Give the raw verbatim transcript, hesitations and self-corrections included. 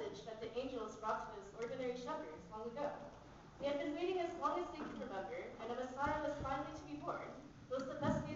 message that the angels brought to us ordinary shepherds long ago. They had been waiting as long as they could remember, and a Messiah was finally to be born. It was the best